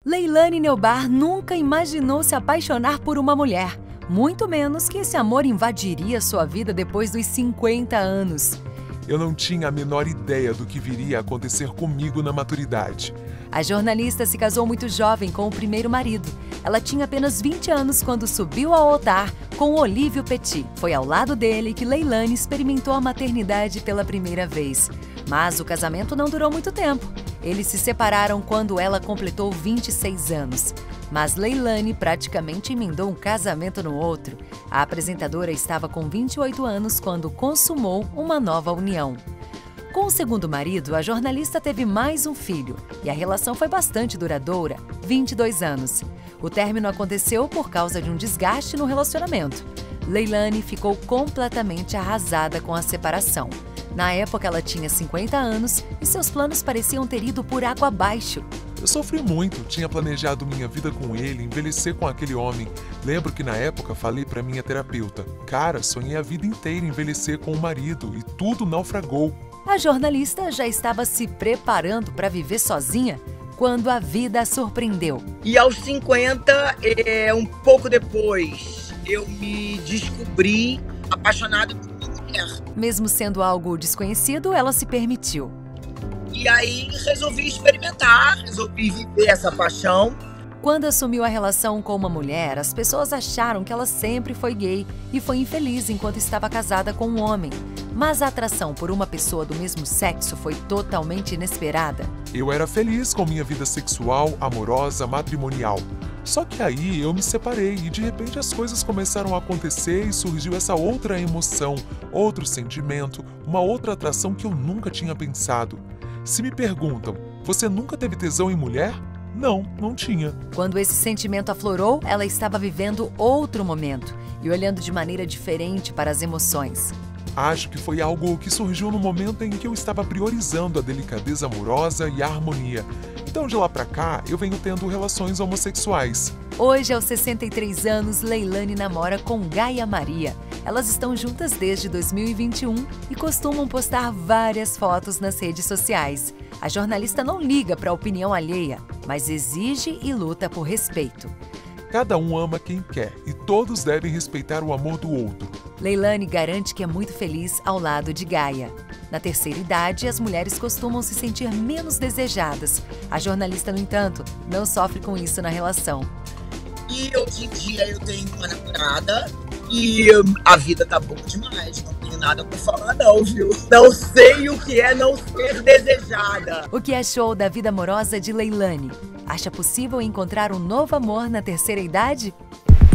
Leilane Neubar nunca imaginou se apaixonar por uma mulher, muito menos que esse amor invadiria sua vida depois dos 50 anos. Eu não tinha a menor ideia do que viria a acontecer comigo na maturidade. A jornalista se casou muito jovem com o primeiro marido. Ela tinha apenas 20 anos quando subiu ao altar com Olívio Petit. Foi ao lado dele que Leilane experimentou a maternidade pela primeira vez. Mas o casamento não durou muito tempo. Eles se separaram quando ela completou 26 anos. Mas Leilane praticamente emendou um casamento no outro. A apresentadora estava com 28 anos quando consumou uma nova união. Com o segundo marido, a jornalista teve mais um filho e a relação foi bastante duradoura, 22 anos. O término aconteceu por causa de um desgaste no relacionamento. Leilane ficou completamente arrasada com a separação. Na época, ela tinha 50 anos e seus planos pareciam ter ido por água abaixo. Eu sofri muito, tinha planejado minha vida com ele, envelhecer com aquele homem. Lembro que na época falei para minha terapeuta: cara, sonhei a vida inteira envelhecer com o marido e tudo naufragou. A jornalista já estava se preparando para viver sozinha quando a vida a surpreendeu. E aos 50, um pouco depois, eu me descobri apaixonado por uma mulher. Mesmo sendo algo desconhecido, ela se permitiu. E aí resolvi experimentar, resolvi viver essa paixão. Quando assumiu a relação com uma mulher, as pessoas acharam que ela sempre foi gay e foi infeliz enquanto estava casada com um homem. Mas a atração por uma pessoa do mesmo sexo foi totalmente inesperada. Eu era feliz com minha vida sexual, amorosa, matrimonial. Só que aí eu me separei e de repente as coisas começaram a acontecer e surgiu essa outra emoção, outro sentimento, uma outra atração que eu nunca tinha pensado. Se me perguntam, você nunca teve tesão em mulher? Não, não tinha. Quando esse sentimento aflorou, ela estava vivendo outro momento e olhando de maneira diferente para as emoções. Acho que foi algo que surgiu no momento em que eu estava priorizando a delicadeza amorosa e a harmonia. Então, de lá pra cá, eu venho tendo relações homossexuais. Hoje, aos 63 anos, Leilane namora com Gaia Maria. Elas estão juntas desde 2021 e costumam postar várias fotos nas redes sociais. A jornalista não liga para a opinião alheia, mas exige e luta por respeito. Cada um ama quem quer e todos devem respeitar o amor do outro. Leilane garante que é muito feliz ao lado de Gaia. Na terceira idade, as mulheres costumam se sentir menos desejadas. A jornalista, no entanto, não sofre com isso na relação. E hoje em dia eu tenho uma namorada e a vida tá boa demais. Não tenho nada pra falar não, viu? Não sei o que é não ser desejada. O que achou da vida amorosa de Leilane? Acha possível encontrar um novo amor na terceira idade?